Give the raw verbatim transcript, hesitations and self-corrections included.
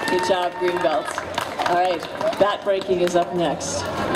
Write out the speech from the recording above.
Good job, Greenbelt. All right, bat breaking is up next.